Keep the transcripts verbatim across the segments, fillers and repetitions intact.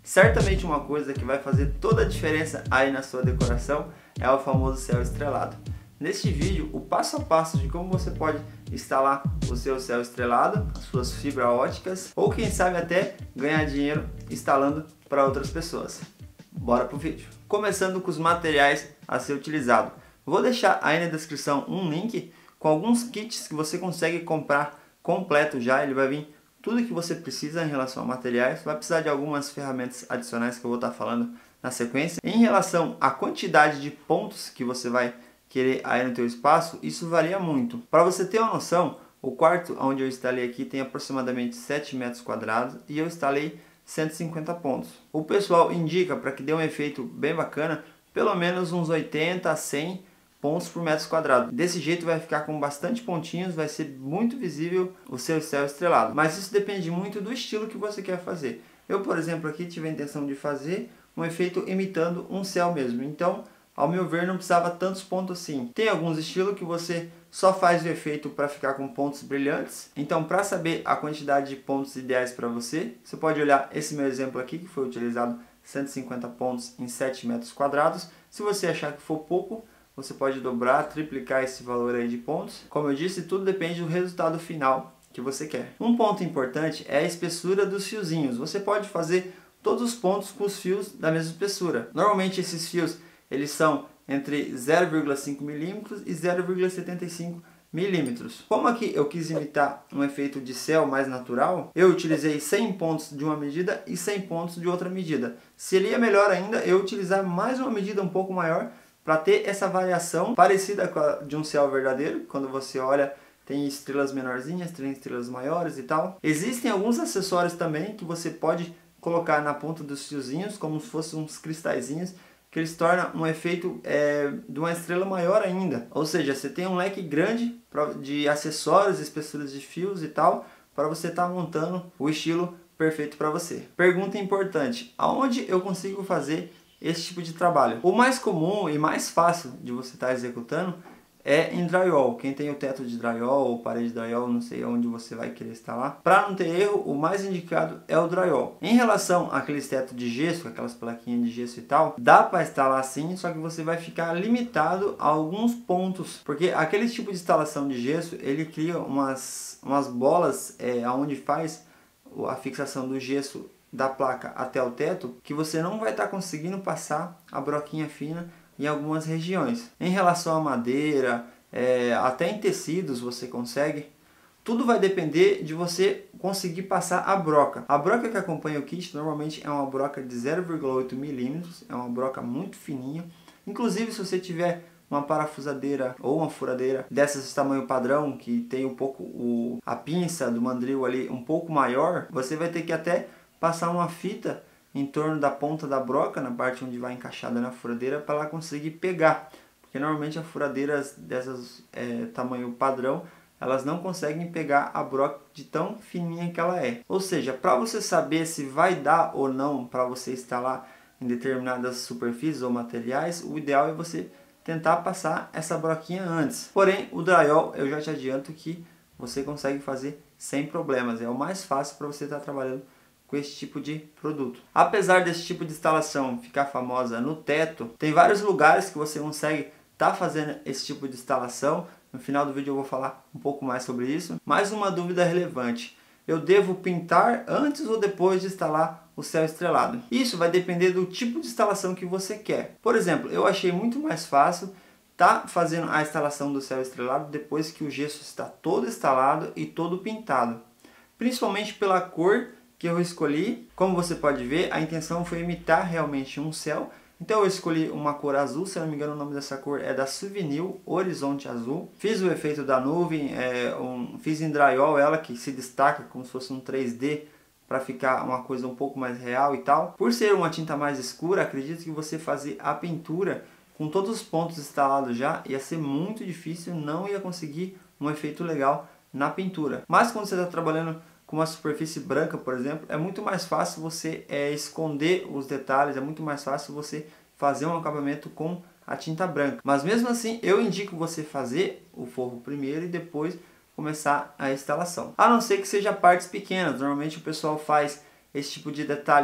Certamente uma coisa que vai fazer toda a diferença aí na sua decoração é o famoso céu estrelado. Neste vídeo, o passo a passo de como você pode instalar o seu céu estrelado, as suas fibras óticas, ou quem sabe até ganhar dinheiro instalando para outras pessoas. Bora pro vídeo. Começando com os materiais a ser utilizado. Vou deixar aí na descrição um link com alguns kits que você consegue comprar completo já. Ele vai vir tudo que você precisa em relação a materiais. Vai precisar de algumas ferramentas adicionais que eu vou estar falando na sequência. Em relação à quantidade de pontos que você vai querer aí no teu espaço, isso varia muito. Para você ter uma noção, o quarto onde eu instalei aqui tem aproximadamente sete metros quadrados e eu instalei cento e cinquenta pontos. O pessoal indica, para que dê um efeito bem bacana, pelo menos uns oitenta a cem pontos por metro quadrado. Desse jeito vai ficar com bastante pontinhos, vai ser muito visível o seu céu estrelado. Mas isso depende muito do estilo que você quer fazer. Eu, por exemplo, aqui tive a intenção de fazer um efeito imitando um céu mesmo. Então, ao meu ver, não precisava tantos pontos assim. Tem alguns estilos que você só faz o efeito para ficar com pontos brilhantes. Então, para saber a quantidade de pontos ideais para você, você pode olhar esse meu exemplo aqui, que foi utilizado cento e cinquenta pontos em sete metros quadrados. Se você achar que for pouco, você pode dobrar, triplicar esse valor aí de pontos. Como eu disse, tudo depende do resultado final que você quer. Um ponto importante é a espessura dos fiozinhos. Você pode fazer todos os pontos com os fios da mesma espessura. Normalmente esses fios eles são entre zero vírgula cinco milímetros e zero vírgula setenta e cinco milímetros. Como aqui eu quis imitar um efeito de céu mais natural, eu utilizei cem pontos de uma medida e cem pontos de outra medida. Seria melhor ainda eu utilizar mais uma medida um pouco maior para ter essa variação parecida com a de um céu verdadeiro. Quando você olha, tem estrelas menorzinhas, tem estrelas maiores e tal. Existem alguns acessórios também que você pode colocar na ponta dos fiozinhos, como se fossem uns cristalzinhos, que eles tornam um efeito é, de uma estrela maior ainda. Ou seja, você tem um leque grande de acessórios, espessuras de fios e tal, para você estar tá montando o estilo perfeito para você. Pergunta importante: aonde eu consigo fazer esse tipo de trabalho? O mais comum e mais fácil de você estar tá executando é em drywall. Quem tem o teto de drywall ou parede de drywall, não sei onde você vai querer instalar. Para não ter erro, o mais indicado é o drywall. Em relação àqueles tetos de gesso, aquelas plaquinhas de gesso e tal, dá para instalar sim, só que você vai ficar limitado a alguns pontos, porque aquele tipo de instalação de gesso, ele cria umas, umas bolas é, onde faz a fixação do gesso da placa até o teto, que você não vai estar tá conseguindo passar a broquinha fina em algumas regiões. Em relação à madeira, é, até em tecidos você consegue. Tudo vai depender de você conseguir passar a broca. A broca que acompanha o kit normalmente é uma broca de zero vírgula oito milímetros, é uma broca muito fininha. Inclusive, se você tiver uma parafusadeira ou uma furadeira dessas de tamanho padrão, que tem um pouco o, a pinça do mandril ali um pouco maior, você vai ter que até passar uma fita em torno da ponta da broca, na parte onde vai encaixada na furadeira, para ela conseguir pegar. Porque normalmente as furadeiras dessas é, tamanho padrão, elas não conseguem pegar a broca de tão fininha que ela é. Ou seja, para você saber se vai dar ou não para você instalar em determinadas superfícies ou materiais, o ideal é você tentar passar essa broquinha antes. Porém, o drywall, eu já te adianto que você consegue fazer sem problemas. É o mais fácil para você estar trabalhando com esse tipo de produto. Apesar desse tipo de instalação ficar famosa no teto, tem vários lugares que você consegue estar tá fazendo esse tipo de instalação. No final do vídeo eu vou falar um pouco mais sobre isso. Mais uma dúvida relevante: eu devo pintar antes ou depois de instalar o céu estrelado? Isso vai depender do tipo de instalação que você quer. Por exemplo, eu achei muito mais fácil tá fazendo a instalação do céu estrelado depois que o gesso está todo instalado e todo pintado, principalmente pela cor que eu escolhi. Como você pode ver, a intenção foi imitar realmente um céu. Então eu escolhi uma cor azul, se não me engano o nome dessa cor é da Souvenir Horizonte Azul. Fiz o efeito da nuvem, é, um, fiz em drywall ela, que se destaca como se fosse um três D, para ficar uma coisa um pouco mais real e tal. Por ser uma tinta mais escura, acredito que você fazer a pintura com todos os pontos instalados já ia ser muito difícil, não ia conseguir um efeito legal na pintura. Mas quando você está trabalhando com uma superfície branca, por exemplo, é muito mais fácil você é, esconder os detalhes, é muito mais fácil você fazer um acabamento com a tinta branca. Mas mesmo assim, eu indico você fazer o forro primeiro e depois começar a instalação. A não ser que seja partes pequenas. Normalmente o pessoal faz esse tipo de detalhe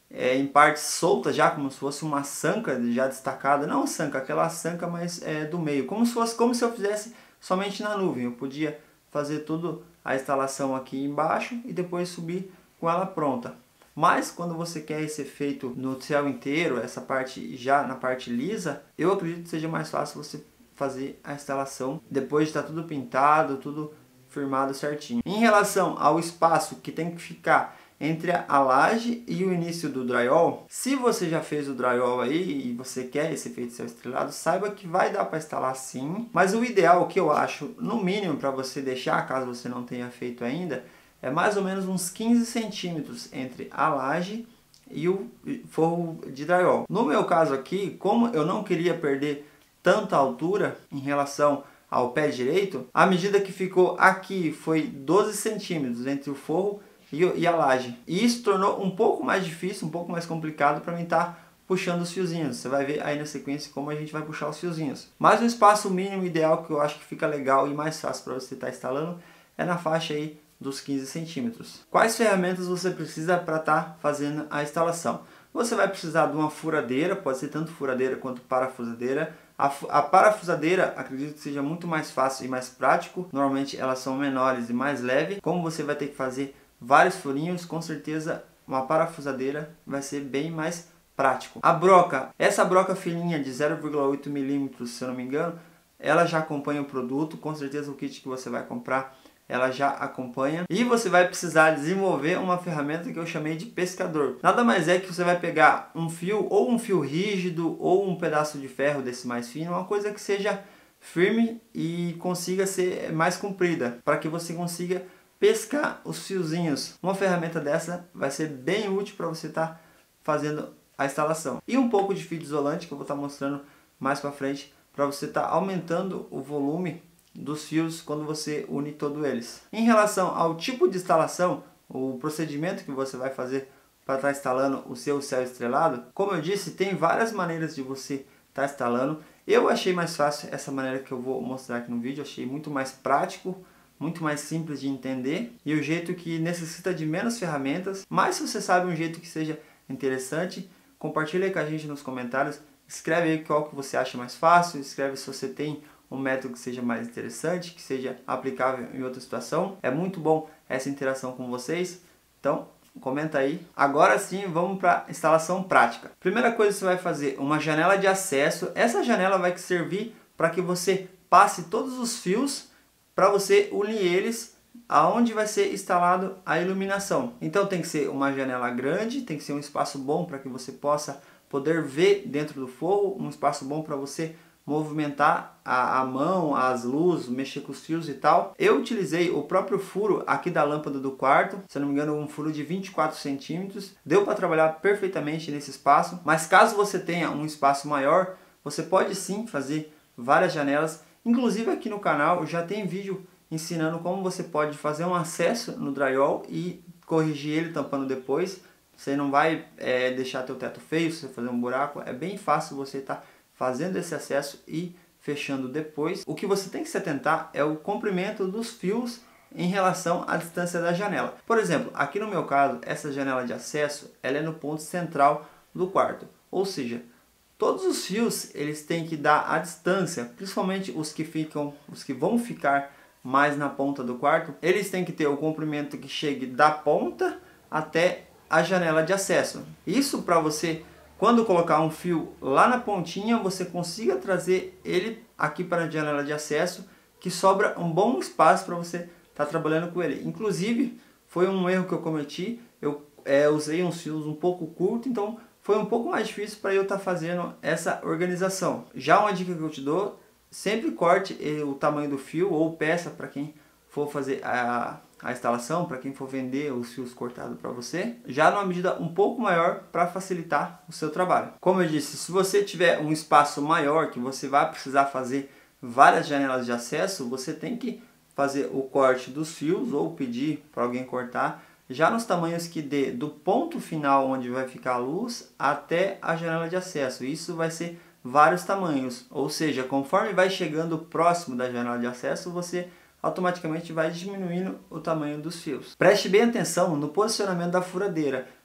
é, em partes soltas já, como se fosse uma sanca já destacada, não sanca, aquela sanca mais é, do meio, como se fosse como se eu fizesse somente na nuvem. Eu podia fazer tudo a instalação aqui embaixo e depois subir com ela pronta. Mas quando você quer esse efeito no céu inteiro, essa parte já na parte lisa, eu acredito que seja mais fácil você fazer a instalação depois de estar tudo pintado, tudo firmado certinho. Em relação ao espaço que tem que ficar entre a laje e o início do drywall, se você já fez o drywall aí e você quer esse efeito céu estrelado, saiba que vai dar para instalar sim, mas o ideal, que eu acho, no mínimo para você deixar, caso você não tenha feito ainda, é mais ou menos uns quinze centímetros entre a laje e o forro de drywall. No meu caso aqui, como eu não queria perder tanta altura em relação ao pé direito, a medida que ficou aqui foi doze centímetros entre o forro e a laje. E isso tornou um pouco mais difícil, um pouco mais complicado para mim estar puxando os fiozinhos. Você vai ver aí na sequência como a gente vai puxar os fiozinhos. Mas o espaço mínimo ideal que eu acho que fica legal e mais fácil para você estar instalando é na faixa aí dos quinze centímetros. Quais ferramentas você precisa para estar fazendo a instalação? Você vai precisar de uma furadeira, pode ser tanto furadeira quanto parafusadeira. A, a parafusadeira, acredito que seja muito mais fácil e mais prático. Normalmente elas são menores e mais leves. Como você vai ter que fazer vários furinhos, com certeza uma parafusadeira vai ser bem mais prático. A broca, essa broca fininha de zero vírgula oito milímetros, se eu não me engano, ela já acompanha o produto. Com certeza o kit que você vai comprar, ela já acompanha. E você vai precisar desenvolver uma ferramenta que eu chamei de pescador. Nada mais é que você vai pegar um fio, ou um fio rígido, ou um pedaço de ferro desse mais fino, uma coisa que seja firme e consiga ser mais comprida, para que você consiga pescar os fiozinhos. Uma ferramenta dessa vai ser bem útil para você estar tá fazendo a instalação. E um pouco de fio isolante que eu vou estar tá mostrando mais para frente, para você estar tá aumentando o volume dos fios quando você une todos eles. Em relação ao tipo de instalação, o procedimento que você vai fazer para estar tá instalando o seu céu estrelado, como eu disse, tem várias maneiras de você estar tá instalando. Eu achei mais fácil essa maneira que eu vou mostrar aqui no vídeo, achei muito mais prático, muito mais simples de entender e o jeito que necessita de menos ferramentas. Mas se você sabe um jeito que seja interessante, compartilha aí com a gente nos comentários, escreve aí qual que você acha mais fácil, escreve se você tem um método que seja mais interessante, que seja aplicável em outra situação. É muito bom essa interação com vocês, então comenta aí. Agora sim, vamos para a instalação prática. Primeira coisa que você vai fazer, uma janela de acesso. Essa janela vai servir para que você passe todos os fios, para você unir eles aonde vai ser instalado a iluminação. Então tem que ser uma janela grande, tem que ser um espaço bom para que você possa poder ver dentro do forro, um espaço bom para você movimentar a, a mão, as luzes, mexer com os fios e tal. Eu utilizei o próprio furo aqui da lâmpada do quarto, se eu não me engano um furo de vinte e quatro centímetros, deu para trabalhar perfeitamente nesse espaço. Mas caso você tenha um espaço maior, você pode sim fazer várias janelas. Inclusive aqui no canal já tem vídeo ensinando como você pode fazer um acesso no drywall e corrigir ele tampando depois. Você não vai é, deixar teu teto feio se você fazer um buraco. É bem fácil você estar tá fazendo esse acesso e fechando depois. O que você tem que se atentar é o comprimento dos fios em relação à distância da janela. Por exemplo, aqui no meu caso, essa janela de acesso ela é no ponto central do quarto. Ou seja, todos os fios eles têm que dar a distância, principalmente os que ficam, os que vão ficar mais na ponta do quarto, eles têm que ter o comprimento que chegue da ponta até a janela de acesso. Isso para você, quando colocar um fio lá na pontinha, você consiga trazer ele aqui para a janela de acesso, que sobra um bom espaço para você estar tá trabalhando com ele. Inclusive, foi um erro que eu cometi, eu é, usei uns fios um pouco curtos, então foi um pouco mais difícil para eu estar tá fazendo essa organização. Já uma dica que eu te dou, sempre corte o tamanho do fio ou peça para quem for fazer a, a instalação, para quem for vender os fios cortados para você, já numa medida um pouco maior para facilitar o seu trabalho. Como eu disse, se você tiver um espaço maior que você vai precisar fazer várias janelas de acesso, você tem que fazer o corte dos fios ou pedir para alguém cortar já nos tamanhos que dê do ponto final onde vai ficar a luz até a janela de acesso. Isso vai ser vários tamanhos, ou seja, conforme vai chegando próximo da janela de acesso, você automaticamente vai diminuindo o tamanho dos fios. Preste bem atenção no posicionamento da furadeira.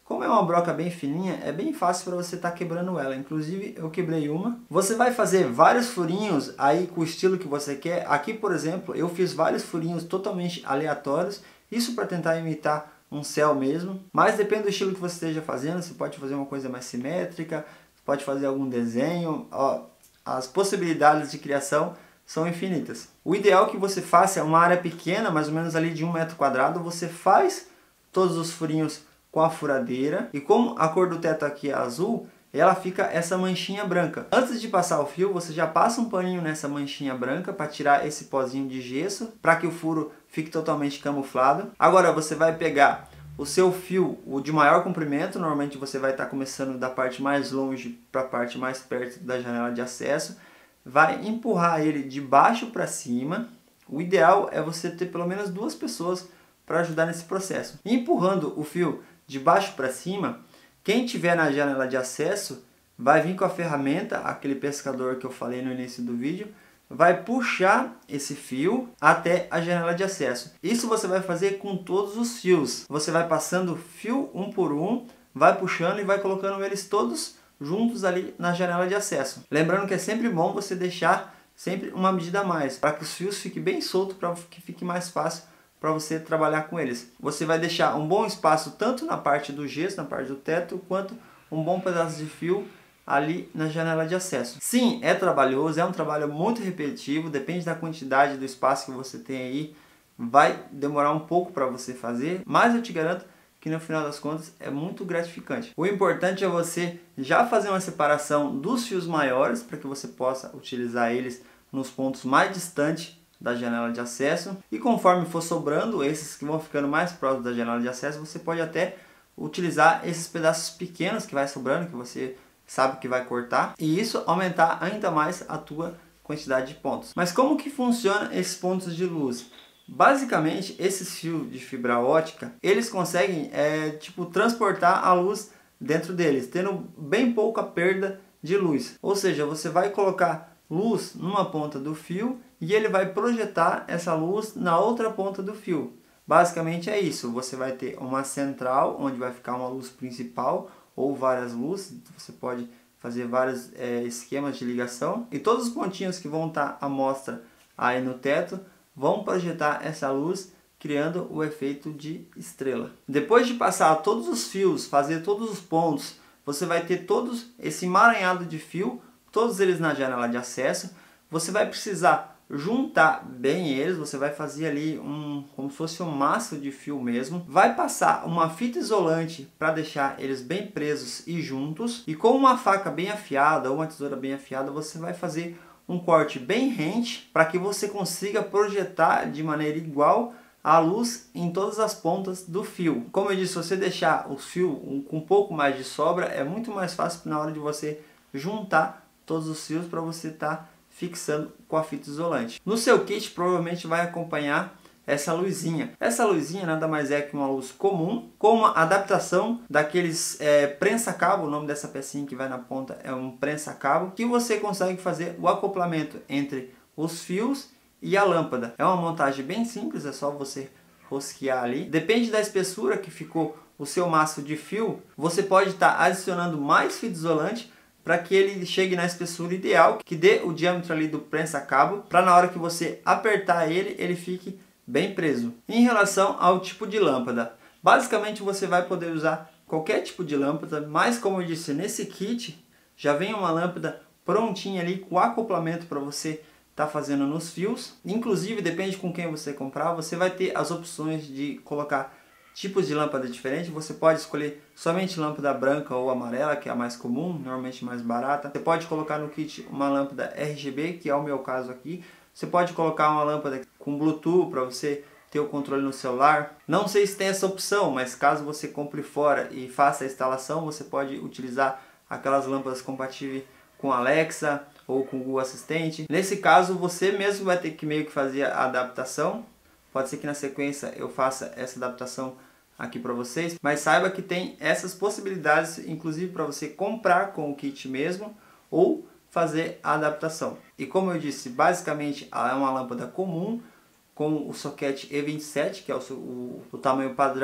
Como é uma broca bem fininha, é bem fácil para você estar tá quebrando ela. Inclusive eu quebrei uma. Você vai fazer vários furinhos aí com o estilo que você quer. Aqui, por exemplo, eu fiz vários furinhos totalmente aleatórios. Isso para tentar imitar um céu mesmo. Mas depende do estilo que você esteja fazendo. Você pode fazer uma coisa mais simétrica, pode fazer algum desenho. Ó, as possibilidades de criação são infinitas. O ideal é que você faça uma área pequena, mais ou menos ali de um metro quadrado. Você faz todos os furinhos com a furadeira, e como a cor do teto aqui é azul, ela fica essa manchinha branca. Antes de passar o fio, você já passa um paninho nessa manchinha branca para tirar esse pozinho de gesso, para que o furo fique totalmente camuflado. Agora você vai pegar o seu fio, o de maior comprimento, normalmente você vai estar começando da parte mais longe para a parte mais perto da janela de acesso, vai empurrar ele de baixo para cima. O ideal é você ter pelo menos duas pessoas para ajudar nesse processo. Empurrando o fio de baixo para cima, quem tiver na janela de acesso vai vir com a ferramenta, aquele pescador que eu falei no início do vídeo, vai puxar esse fio até a janela de acesso. Isso você vai fazer com todos os fios. Você vai passando fio um por um, vai puxando e vai colocando eles todos juntos ali na janela de acesso. Lembrando que é sempre bom você deixar sempre uma medida a mais, para que os fios fiquem bem soltos, para que fique mais fácil para você trabalhar com eles. Você vai deixar um bom espaço tanto na parte do gesso, na parte do teto, quanto um bom pedaço de fio ali na janela de acesso. Sim, é trabalhoso, é um trabalho muito repetitivo, depende da quantidade do espaço que você tem aí, vai demorar um pouco para você fazer, mas eu te garanto que no final das contas é muito gratificante. O importante é você já fazer uma separação dos fios maiores, para que você possa utilizar eles nos pontos mais distantes da janela de acesso, e conforme for sobrando, esses que vão ficando mais próximos da janela de acesso, você pode até utilizar esses pedaços pequenos que vai sobrando, que você sabe que vai cortar, e isso aumentar ainda mais a tua quantidade de pontos. Mas como que funciona esses pontos de luz? Basicamente, esses fios de fibra ótica, eles conseguem é, tipo, transportar a luz dentro deles, tendo bem pouca perda de luz. Ou seja, você vai colocar luz numa ponta do fio e ele vai projetar essa luz na outra ponta do fio. Basicamente é isso. Você vai ter uma central onde vai ficar uma luz principal ou várias luzes. Você pode fazer vários é, esquemas de ligação, e todos os pontinhos que vão estar à mostra aí no teto vão projetar essa luz, criando o efeito de estrela. Depois de passar todos os fios, fazer todos os pontos, você vai ter todos esse emaranhado de fio, todos eles na janela de acesso. Você vai precisar juntar bem eles, você vai fazer ali um, como se fosse um maço de fio mesmo. Vai passar uma fita isolante para deixar eles bem presos e juntos. E com uma faca bem afiada ou uma tesoura bem afiada, você vai fazer um corte bem rente para que você consiga projetar de maneira igual a luz em todas as pontas do fio. Como eu disse, se você deixar o fio com um pouco mais de sobra, é muito mais fácil na hora de você juntar todos os fios para você estar tá fixando com a fita isolante. No seu kit provavelmente vai acompanhar essa luzinha. Essa luzinha nada mais é que uma luz comum com uma adaptação daqueles é, prensa-cabo. O nome dessa pecinha que vai na ponta é um prensa-cabo, que você consegue fazer o acoplamento entre os fios e a lâmpada. É uma montagem bem simples, é só você rosquear ali. Depende da espessura que ficou o seu maço de fio, você pode estar tá adicionando mais fita isolante para que ele chegue na espessura ideal, que dê o diâmetro ali do prensa-cabo, para na hora que você apertar ele, ele fique bem preso. Em relação ao tipo de lâmpada, basicamente você vai poder usar qualquer tipo de lâmpada, mas como eu disse, nesse kit já vem uma lâmpada prontinha ali com acoplamento para você estar tá fazendo nos fios. Inclusive, depende com quem você comprar, você vai ter as opções de colocar tipos de lâmpada diferentes. Você pode escolher somente lâmpada branca ou amarela, que é a mais comum, normalmente mais barata. Você pode colocar no kit uma lâmpada R G B, que é o meu caso aqui. Você pode colocar uma lâmpada com Bluetooth para você ter o controle no celular. Não sei se tem essa opção, mas caso você compre fora e faça a instalação, você pode utilizar aquelas lâmpadas compatíveis com Alexa ou com o Google Assistente. Nesse caso, você mesmo vai ter que meio que fazer a adaptação. Pode ser que na sequência eu faça essa adaptação aqui para vocês, mas saiba que tem essas possibilidades, inclusive para você comprar com o kit mesmo ou fazer a adaptação. E como eu disse, basicamente ela é uma lâmpada comum com o soquete E vinte e sete, que é o, o, o tamanho padrão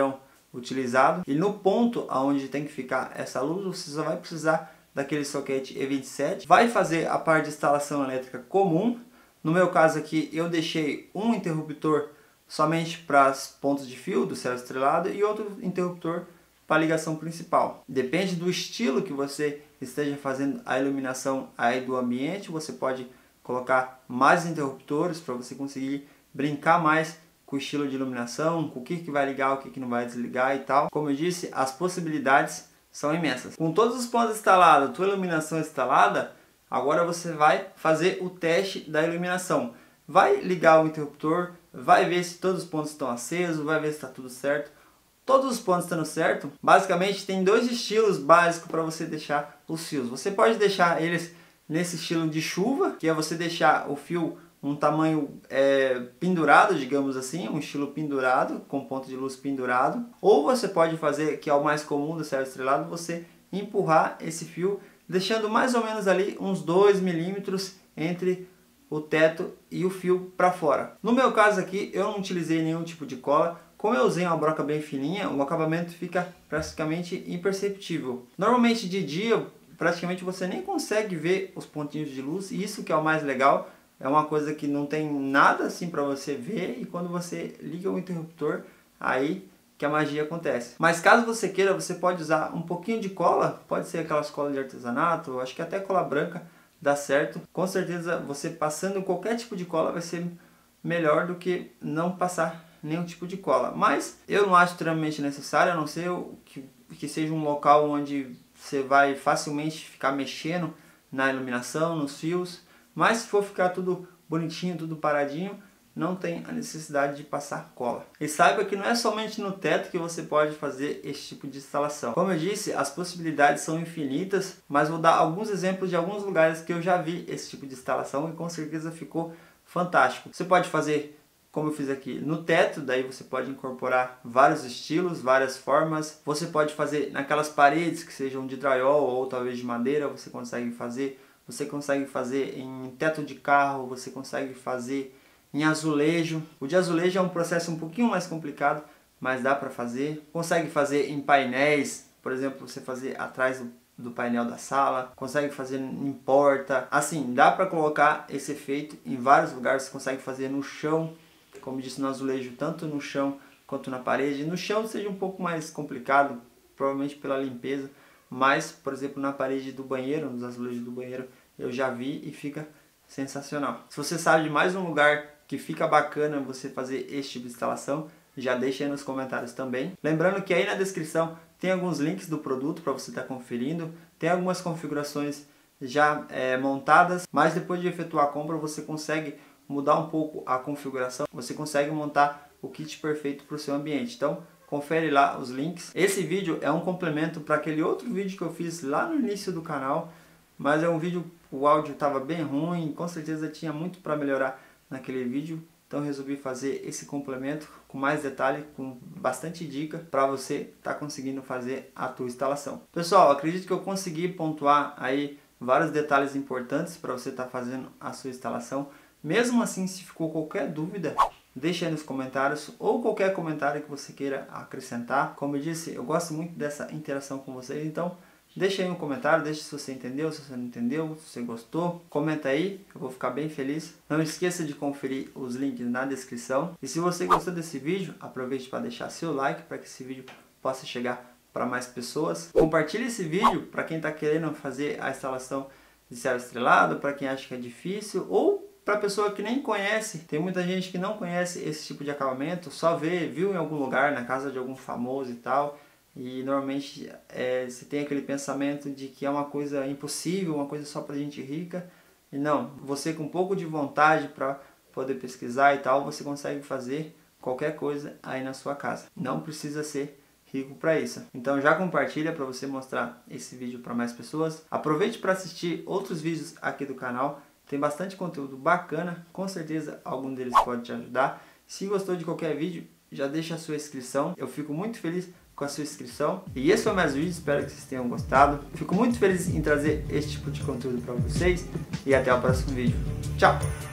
utilizado. E no ponto onde tem que ficar essa luz, você só vai precisar daquele soquete E vinte e sete. Vai fazer a parte de instalação elétrica comum. No meu caso aqui, eu deixei um interruptor somente para os pontos de fio do céu estrelado e outro interruptor para a ligação principal. Depende do estilo que você esteja fazendo a iluminação aí do ambiente, você pode colocar mais interruptores para você conseguir brincar mais com o estilo de iluminação, com o que, que vai ligar, o que, que não vai desligar e tal. Como eu disse, as possibilidades são imensas. Com todos os pontos instalados, tua iluminação instalada, agora você vai fazer o teste da iluminação. Vai ligar o interruptor, vai ver se todos os pontos estão acesos, vai ver se está tudo certo. Todos os pontos estando certo, basicamente tem dois estilos básicos para você deixar os fios. Você pode deixar eles nesse estilo de chuva, que é você deixar o fio um tamanho é, pendurado, digamos assim, um estilo pendurado, com ponto de luz pendurado. Ou você pode fazer, que é o mais comum do céu estrelado, você empurrar esse fio, deixando mais ou menos ali uns dois milímetros entre o teto e o fio para fora. No meu caso aqui, eu não utilizei nenhum tipo de cola. Como eu usei uma broca bem fininha, o acabamento fica praticamente imperceptível. Normalmente de dia, praticamente você nem consegue ver os pontinhos de luz, e isso que é o mais legal. É uma coisa que não tem nada assim para você ver, e quando você liga o interruptor, aí que a magia acontece. Mas caso você queira, você pode usar um pouquinho de cola, pode ser aquelas colas de artesanato, acho que até cola branca dá certo. Com certeza você passando qualquer tipo de cola vai ser melhor do que não passar nenhum tipo de cola. Mas eu não acho extremamente necessário, a não ser que, que seja um local onde você vai facilmente ficar mexendo na iluminação, nos fios. Mas se for ficar tudo bonitinho, tudo paradinho, não tem a necessidade de passar cola. E saiba que não é somente no teto que você pode fazer esse tipo de instalação. Como eu disse, as possibilidades são infinitas, mas vou dar alguns exemplos de alguns lugares que eu já vi esse tipo de instalação e com certeza ficou fantástico. Você pode fazer, como eu fiz aqui, no teto, daí você pode incorporar vários estilos, várias formas. Você pode fazer naquelas paredes que sejam de drywall ou talvez de madeira, você consegue fazer. Você consegue fazer em teto de carro, você consegue fazer em azulejo. O de azulejo é um processo um pouquinho mais complicado, mas dá para fazer. Consegue fazer em painéis, por exemplo, você fazer atrás do, do painel da sala. Consegue fazer em porta. Assim, dá para colocar esse efeito em vários lugares. Você consegue fazer no chão, como disse, no azulejo, tanto no chão quanto na parede. No chão seja um pouco mais complicado, provavelmente pela limpeza. Mas, por exemplo, na parede do banheiro, nos azulejos do banheiro, eu já vi e fica sensacional. Se você sabe de mais um lugar que fica bacana você fazer esse tipo de instalação, já deixa aí nos comentários também. Lembrando que aí na descrição tem alguns links do produto para você estar conferindo. Tem algumas configurações já é, montadas, mas depois de efetuar a compra você consegue mudar um pouco a configuração. Você consegue montar o kit perfeito para o seu ambiente. Então, confere lá os links. Esse vídeo é um complemento para aquele outro vídeo que eu fiz lá no início do canal, mas é um vídeo, o áudio estava bem ruim, com certeza tinha muito para melhorar naquele vídeo, então resolvi fazer esse complemento com mais detalhe, com bastante dica para você estar tá conseguindo fazer a tua instalação. Pessoal, acredito que eu consegui pontuar aí vários detalhes importantes para você estar tá fazendo a sua instalação. Mesmo assim, se ficou qualquer dúvida, deixa aí nos comentários ou qualquer comentário que você queira acrescentar. Como eu disse, eu gosto muito dessa interação com vocês, então deixa aí um comentário, deixa se você entendeu, se você não entendeu, se você gostou, comenta aí, eu vou ficar bem feliz. Não esqueça de conferir os links na descrição. E se você gostou desse vídeo, aproveite para deixar seu like para que esse vídeo possa chegar para mais pessoas. Compartilhe esse vídeo para quem está querendo fazer a instalação de céu estrelado, para quem acha que é difícil ou para pessoa que nem conhece. Tem muita gente que não conhece esse tipo de acabamento, só vê, viu em algum lugar, na casa de algum famoso e tal. E normalmente é, você tem aquele pensamento de que é uma coisa impossível, uma coisa só para gente rica. E não, você com um pouco de vontade para poder pesquisar e tal, você consegue fazer qualquer coisa aí na sua casa. Não precisa ser rico para isso. Então já compartilha para você mostrar esse vídeo para mais pessoas. Aproveite para assistir outros vídeos aqui do canal. Tem bastante conteúdo bacana, com certeza algum deles pode te ajudar. Se gostou de qualquer vídeo, já deixa a sua inscrição. Eu fico muito feliz com a sua inscrição. E esse foi mais um vídeo, espero que vocês tenham gostado. Fico muito feliz em trazer esse tipo de conteúdo para vocês. E até o próximo vídeo. Tchau!